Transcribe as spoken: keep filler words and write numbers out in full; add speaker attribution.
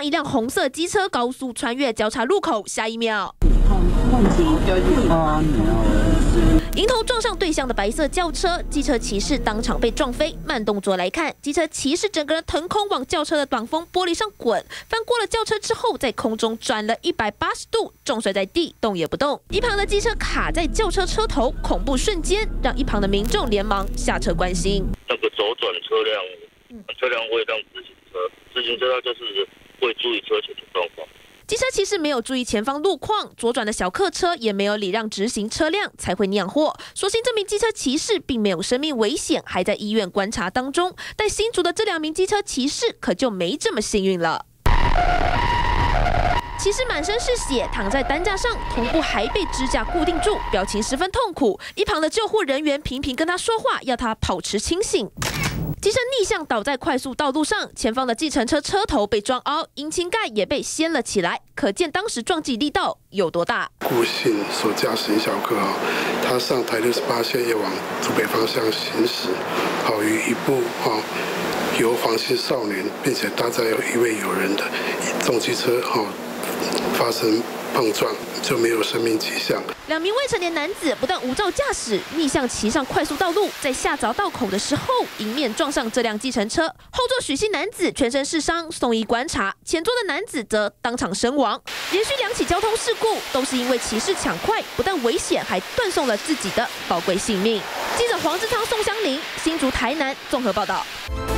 Speaker 1: 一辆红色机车高速穿越交叉路口，下一秒，迎头撞上对向的白色轿车，机车骑士当场被撞飞。慢动作来看，机车骑士整个人腾空往轿车的挡风玻璃上滚，翻过了轿车之后，在空中转了一百八十度，重摔在地，动也不动。一旁的机车卡在轿车车头，恐怖瞬间让一旁的民众连忙下车关心。
Speaker 2: 那个左转车辆，车辆会让自行车，自行车它就是会注意车前的状况。
Speaker 1: 机车骑士没有注意前方路况，左转的小客车也没有礼让直行车辆，才会酿祸。所幸这名机车骑士并没有生命危险，还在医院观察当中。但新竹的这两名机车骑士可就没这么幸运了。 骑士满身是血，躺在担架上，头部还被支架固定住，表情十分痛苦。一旁的救护人员频频跟他说话，要他保持清醒。 机车逆向倒在快速道路上，前方的计程车车头被撞凹，引擎盖也被掀了起来，可见当时撞击力道有多大。
Speaker 3: 顾姓所驾驶小客啊，他上台六十八线要往竹北方向行驶，好与一部啊由黄姓少年，并且搭载有一位友人的重机车哈发生碰撞，就没有生命迹象。
Speaker 1: 两名未成年男子不但无照驾驶，逆向骑上快速道路，在下匝道口的时候，迎面撞上这辆计程车。后座许姓男子全身是伤，送医观察；前座的男子则当场身亡。连续两起交通事故都是因为骑士抢快，不但危险，还断送了自己的宝贵性命。记者黄志昌、宋香玲，新竹台南综合报道。